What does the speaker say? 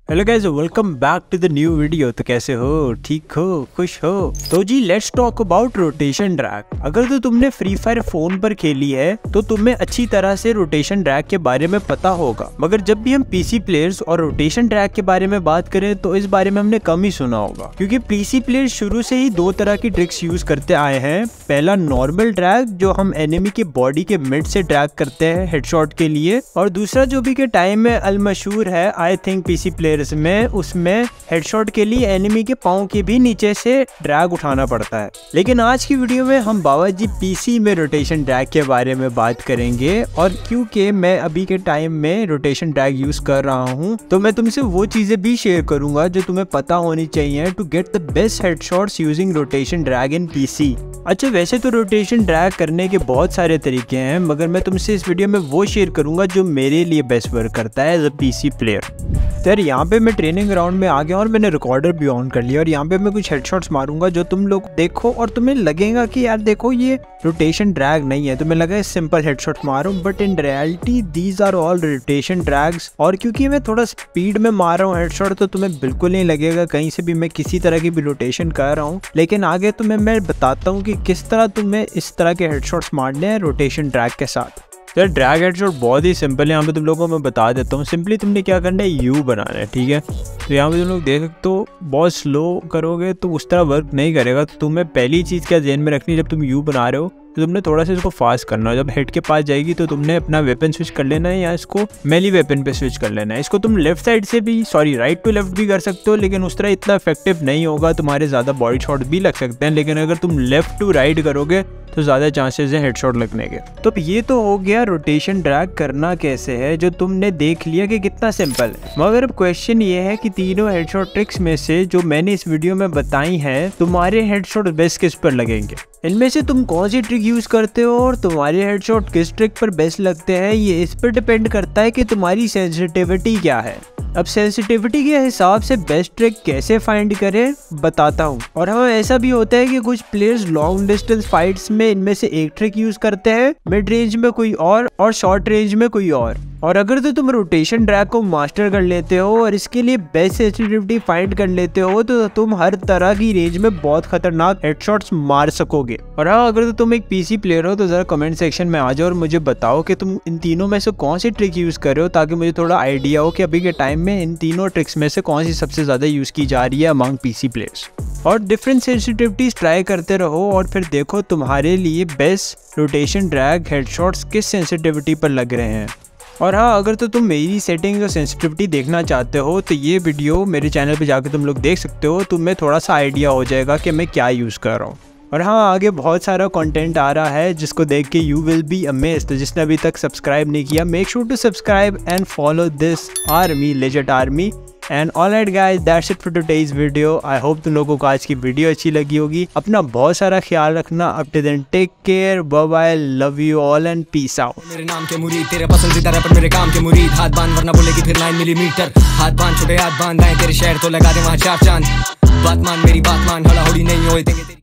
Hello guys, welcome back to the new video. तो कैसे हो? ठीक हो? खुश हो? तो जी let's talk about rotation drag. अगर तो तुमने फ्री फायर फोन पर खेली है तो तुम्हें अच्छी तरह से रोटेशन ड्रैग के बारे में पता होगा, मगर जब भी हम पीसी प्लेयर्स और रोटेशन ड्रैग के बारे में बात करें तो इस बारे में हमने कम ही सुना होगा, क्योंकि पीसी प्लेयर्स शुरू से ही दो तरह की ट्रिक्स यूज करते आए हैं। पहला नॉर्मल ड्रैग, जो हम एनिमी के बॉडी के मिड से ड्रैग करते हैं हेडशॉट के लिए, और दूसरा जो भी के टाइम में अलमशहूर है आई थिंक पीसी प्लेयर में, उसमें हेडशॉट के लिए एनिमी के पांव के भी नीचे से ड्रैग उठाना पड़ता है। लेकिन आज की वीडियो में हम बाबा जी पीसी में रोटेशन ड्रैग के बारे में बात करेंगे, और क्योंकि मैं अभी के टाइम में रोटेशन ड्रैग यूज कर रहा हूं तो मैं तुमसे वो चीजें भी शेयर करूंगा जो तुम्हें पता होनी चाहिए to get the best headshots using rotation drag in PC. अच्छा, वैसे तो रोटेशन ड्रैग करने के बहुत सारे तरीके हैं, मगर मैं तुमसे इस वीडियो में वो शेयर करूंगा जो मेरे लिए बेस्ट वर्क करता है एज अ पीसी प्लेयर। यार यहाँ पे मैं ट्रेनिंग ग्राउंड में आ गया और मैंने रिकॉर्डर भी ऑन कर लिया, और यहाँ पे मैं कुछ हेडशॉट्स मारूंगा जो तुम लोग देखो और तुम्हें लगेगा कि यार देखो ये रोटेशन ड्रैग नहीं है, तुम्हें लगा सिंपल हेडशॉट मारूं, but in reality these are all rotation drags. और क्योंकि मैं थोड़ा स्पीड में मार रहा हूँ हेडशॉट तो तुम्हें बिल्कुल नहीं लगेगा कहीं से भी मैं किसी तरह की भी रोटेशन कर रहा हूँ, लेकिन आगे तुम्हें मैं बताता हूँ कि किस तरह तुम्हें इस तरह के हेडशॉट्स मारने हैं रोटेशन ड्रैग के साथ। यार ड्रैग हेडशॉट बहुत ही सिंपल है, यहाँ पे तुम लोगों को मैं बता देता हूँ। सिंपली तुमने क्या करना है, यू बनाना है, ठीक है। तो यहाँ पे तुम लोग देख सकते हो बहुत स्लो करोगे तो उस तरह वर्क नहीं करेगा। तो तुम्हें पहली चीज़ क्या ध्यान में रखनी है, जब तुम यू बना रहे हो तो तुमने थोड़ा सा इसको फास्ट करना है। जब हेड के पास जाएगी तो तुमने अपना वेपन स्विच कर लेना है, या इसको मेली वेपन पे स्विच कर लेना है। इसको तुम लेफ्ट साइड से भी राइट टू लेफ्ट भी कर सकते हो, लेकिन उस तरह इतना इफेक्टिव नहीं होगा, तुम्हारे ज़्यादा बॉडी शॉट भी लग सकते हैं। लेकिन अगर तुम लेफ्ट टू राइट करोगे तो ज़्यादा चांसेस हैं हेडशॉट लगने के। तो ये तो हो गया रोटेशन ड्रैग करना कैसे है, जो तुमने देख लिया कि कितना सिंपल है। मगर अब क्वेश्चन ये है कि तीनों हेडशॉट ट्रिक्स में से जो मैंने इस वीडियो में बताई हैं, तुम्हारे हेडशॉट बेस्ट किस पर लगेंगे? इनमें से तुम कौन सी ट्रिक यूज करते हो और तुम्हारे हेडशॉट किस ट्रिक पर बेस्ट लगते हैं, ये इस पर डिपेंड करता है कि तुम्हारी सेंसिटिविटी क्या है। अब सेंसिटिविटी के हिसाब से बेस्ट ट्रिक कैसे फाइंड करें बताता हूँ। और हाँ, ऐसा भी होता है कि कुछ प्लेयर्स लॉन्ग डिस्टेंस फाइट्स में इनमें से एक ट्रिक यूज करते हैं, मिड रेंज में कोई और शॉर्ट रेंज में कोई और अगर तो तुम रोटेशन ड्रैग को मास्टर कर लेते हो और इसके लिए बेस्ट सेंसिटिविटी फाइंड कर लेते हो तो तुम हर तरह की रेंज में बहुत खतरनाक हेडशॉट्स मार सकोगे। और हाँ, अगर तो तुम एक पीसी प्लेयर हो तो जरा कमेंट सेक्शन में आ जाओ और मुझे बताओ कि तुम इन तीनों में से कौन सी ट्रिक यूज कर रहे हो, ताकि मुझे थोड़ा आइडिया हो कि अभी के टाइम में इन तीनों ट्रिक्स में से कौन सी सबसे ज्यादा यूज की जा रही है अमंग पीसी प्लेयर्स। और डिफरेंट सेंसिटिविटीज ट्राई करते रहो और फिर देखो तुम्हारे लिए बेस्ट रोटेशन ड्रैग हेडशॉट्स किस सेंसिटिविटी पर लग रहे हैं। और हाँ, अगर तो तुम मेरी सेटिंग्स और सेंसिटिविटी देखना चाहते हो तो ये वीडियो मेरे चैनल पे जाकर तुम लोग देख सकते हो, तुम्हें थोड़ा सा आइडिया हो जाएगा कि मैं क्या यूज़ कर रहा हूँ। और हाँ, आगे बहुत सारा कंटेंट आ रहा है जिसको देख के यू विल बी अमेज्ड। तो जिसने अभी तक सब्सक्राइब नहीं किया, make sure to subscribe and follow this army, legend army. And alright guys, that's it for today's video. I hope तुम लोगों को आज की वीडियो अच्छी लगी होगी। अपना बहुत सारा ख्याल रखना। Up to then take care, bye bye, love you all and peace out. मेरे नाम के मुरीद, तेरे पसंदीदा रैपर मेरे काम के मुरीद। हाथ बांध वरना बोलेगी फिर 9 मिलीमीटर। हाथ बांध, छोटे हाथ बांध, आए तेरे शहर तो लगा दे वहाँ 4 चांद। बात मान मेरी बात मान, हड़ा होड़ी नहीं होए देंगे।